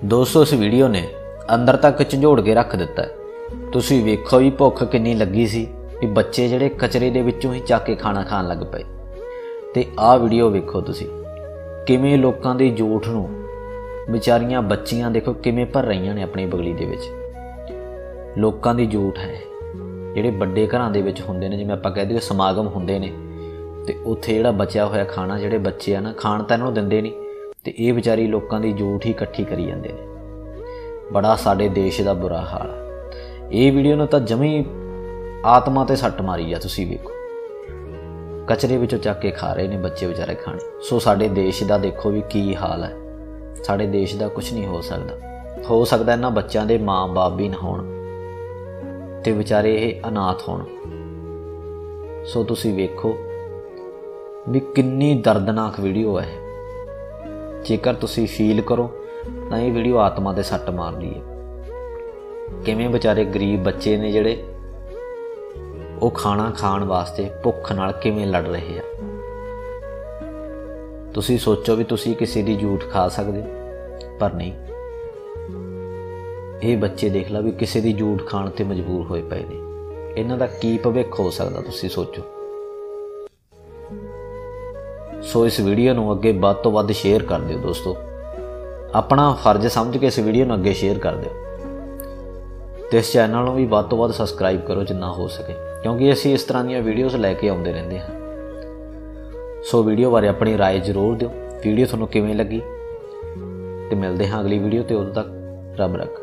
दोस्तों इस वीडियो ने अंदर तक झंझोड़ के रख दिता है। तुसी वेखो भी भुख किन्नी लगी सी भी बच्चे जिहड़े कचरे दे विचों ही चक के खाना खाण लग पए। ते आ वीडियो वेखो तुसी किवें लोकां दी जूठ नूं बेचारियां बच्चियां देखो किवें भर रहीआं ने अपनी बगली दे विच। लोकां दी जूठ है जिहड़े वड्डे घरां दे विच हुंदे ने, जिवें आपां कह दईए समागम हुंदे ने ते उत्थे जिहड़ा बचिया होया खाना जिहड़े बच्चे आ ना खाण तां इन्हां नूं दिंदे नहीं ते ये बेचारी लोकां दी जूठ ही इकट्ठी करी जांदे ने। बड़ा साडे देश दा बुरा हाल है। ये वीडियो ने तां जमी आत्मा ते सट्ट मारी आ। तुसीं वेखो कचरे विचों चक के खा रहे ने बच्चे बेचारे खाने। सो साडे देश दा देखो भी की हाल है। साडे देश दा कुछ नहीं हो सकदा इन्हां बच्चों दे माँ बाप भी ना होण ते बेचारे ये अनाथ होण। सो तुसीं वेखो भी किन्नी दर्दनाक वीडियो है। जेकर तुसी फील करो तो ये वीडियो आत्मा ते सट्ट मार रही है। किवें बेचारे गरीब बच्चे ने जिहड़े वो खाना खाण वास्ते भुख नाल किवें लड़ रहे आ। तुसी सोचो भी तुसी किसी दी झूठ खा सकदे, पर नहीं। ये बच्चे देख ला भी किसी दी झूठ खाण ते मजबूर होए पए ने। इन्हां दा की भविख हो सकदा तुसी सोचो। सो इस वीडियो नूं अगे वध तो वध शेयर कर दिओ दोस्तों। अपना फर्ज समझ के इस वीडियो नूं अगे शेयर कर दिओ ते इस चैनल नूं भी वध तो वध सबसक्राइब करो जिन्ना हो सके, क्योंकि असीं इस तरह दीआं वीडियोज़ लैके आउंदे रहिंदे हां। सो वीडियो बारे अपनी राय जरूर दिओ। वीडियो तुहानूं किवें लगी ते मिलदे हां अगली वीडियो ते। उदों तक रब रख।